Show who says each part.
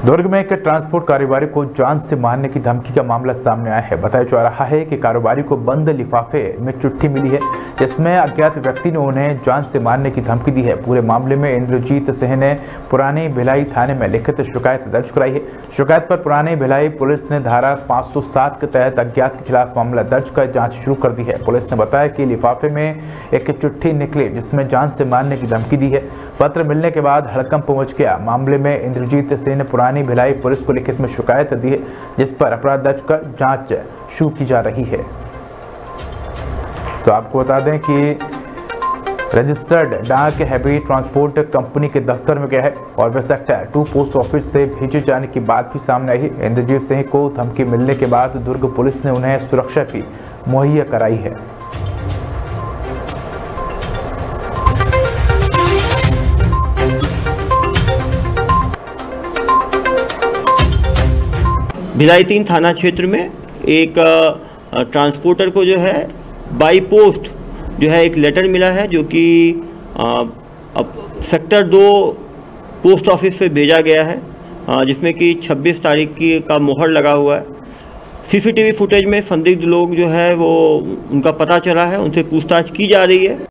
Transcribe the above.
Speaker 1: दुर्ग में एक ट्रांसपोर्ट कारोबारी को जान से मारने की धमकी का मामला सामने आया है। बताया जा रहा है कि कारोबारी को बंद लिफाफे में चिट्ठी मिली है जिसमें अज्ञात व्यक्ति ने उन्हें जान से मारने की धमकी दी है। पूरे मामले में इंद्रजीत सिंह ने पुरानी भिलाई थाने में लिखित शिकायत दर्ज कराई है। शिकायत पर पुरानी भिलाई पुलिस ने धारा 507 के तहत अज्ञात के खिलाफ मामला दर्ज कर जाँच शुरू कर दी है। पुलिस ने बताया कि लिफाफे में एक चिट्ठी निकली जिसमें जान से मारने की धमकी दी है। पत्र मिलने के बाद हड़कंप मच गया। मामले में इंद्रजीत सिंह ने पुरानी भिलाई पुलिस को लिखित में शिकायत दी है जिस पर अपराध दर्ज कर जांच शुरू की जा रही है। तो आपको बता दें कि रजिस्टर्ड डाक हैवी ट्रांसपोर्ट कंपनी के दफ्तर में गया है और वह सेक्टर 2 पोस्ट ऑफिस से भेजे जाने की बात भी सामने आई है। इंद्रजीत सिंह को धमकी मिलने के बाद दुर्ग पुलिस ने उन्हें सुरक्षा भी मुहैया कराई है।
Speaker 2: भिलाई 3 थाना क्षेत्र में एक ट्रांसपोर्टर को जो है बाई पोस्ट जो है एक लेटर मिला है जो कि अब सेक्टर 2 पोस्ट ऑफिस से भेजा गया है जिसमें कि 26 तारीख की का मोहर लगा हुआ है। सीसीटीवी फुटेज में संदिग्ध लोग जो है वो उनका पता चला है, उनसे पूछताछ की जा रही है।